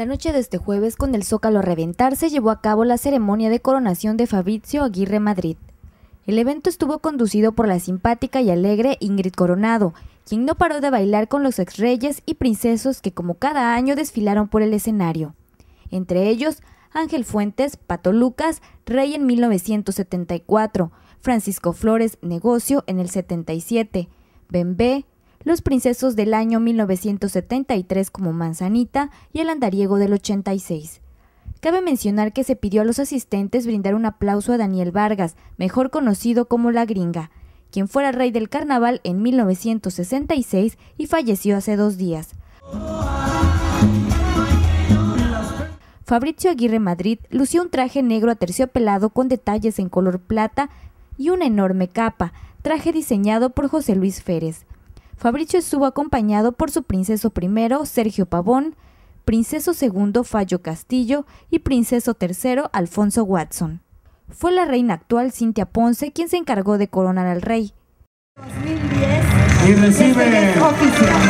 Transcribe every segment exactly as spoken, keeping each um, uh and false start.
La noche de este jueves, con el Zócalo a reventar, se llevó a cabo la ceremonia de coronación de Fabrizio Aguirre Madrid. El evento estuvo conducido por la simpática y alegre Ingrid Coronado, quien no paró de bailar con los exreyes y princesos que como cada año desfilaron por el escenario. Entre ellos, Ángel Fuentes, Pato Lucas, rey en mil novecientos setenta y cuatro, Francisco Flores, negocio en el setenta y siete, Bembe, los princesos del año mil novecientos setenta y tres como Manzanita y el andariego del ochenta y seis. Cabe mencionar que se pidió a los asistentes brindar un aplauso a Daniel Vargas, mejor conocido como La Gringa, quien fuera rey del carnaval en mil novecientos sesenta y seis y falleció hace dos días. Fabrizio Aguirre Madrid lució un traje negro aterciopelado con detalles en color plata y una enorme capa, traje diseñado por José Luis Férez. Fabrizio estuvo acompañado por su princeso primero, Sergio Pavón, princeso segundo, Fallo Castillo, y princeso tercero, Alfonso Watson. Fue la reina actual, Cintia Ponce, quien se encargó de coronar al rey. dos mil diez y recibe oficial.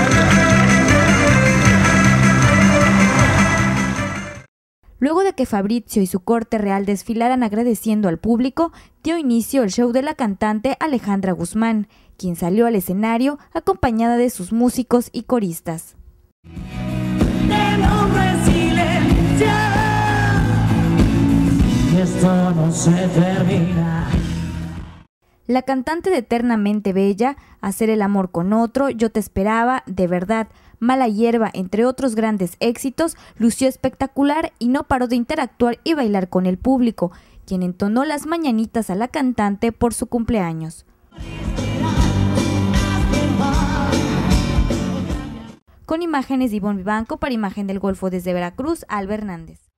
Luego de que Fabrizio y su corte real desfilaran agradeciendo al público, dio inicio el show de la cantante Alejandra Guzmán, quien salió al escenario acompañada de sus músicos y coristas. Esto no se termina. La cantante de Eternamente Bella, Hacer el amor con otro, Yo te esperaba, De verdad, Mala hierba, entre otros grandes éxitos, lució espectacular y no paró de interactuar y bailar con el público, quien entonó las mañanitas a la cantante por su cumpleaños. Con imágenes de Ivonne Vivanco para Imagen del Golfo desde Veracruz, Alba Hernández.